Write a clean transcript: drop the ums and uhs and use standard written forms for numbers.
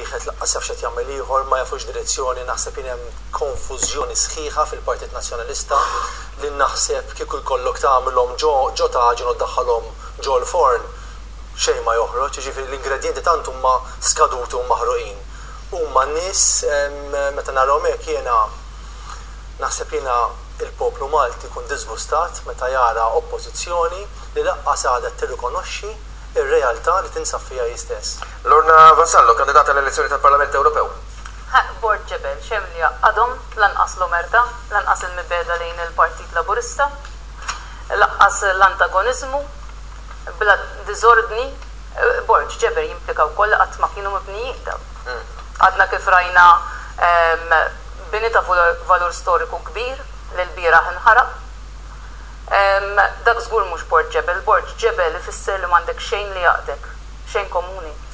wieħed laqqas jaf x'qed jagħmel ieħor ma jafux direzzjoni, naħseb hemm konfużjoni sħiħa fil-Partit Nazzjonalista li naħseb kieku jkollok tagħmilhom ġo taġin u ddaħħalhom ġo l-forn xejn ma joħroġ, jiġifieri l-ingredjenti tant huma skaduti u maħruqin. Huma nies meta narahom hekk jiena naħseb il-poplu Malti jkun disgustat meta jara oppożizzjoni li laqqas għadha tirrikonoxxi ir-realtà li tinsab fiha jistess. Lorna Vassallo, kandidata l-elezzjoni tal-Parlament Ewropew. Bord Ġebel, xem li għadhom lanqas l-omerta, lanqas il-mibeda lejn il-Partit Laburista, lanqas l-antagonizmu, bla diżordni, Bord Ġebel jimplika wkoll qatt ma kienu mibnijin dawn. Għadna kif rajna bini ta' valur storiku kbir li l-bieraħ inħaraq. Dak żgur mhux Bord Ġebel. Bord Ġebel ifisser li m'għandek xejn li jaqdek, xejn komuni.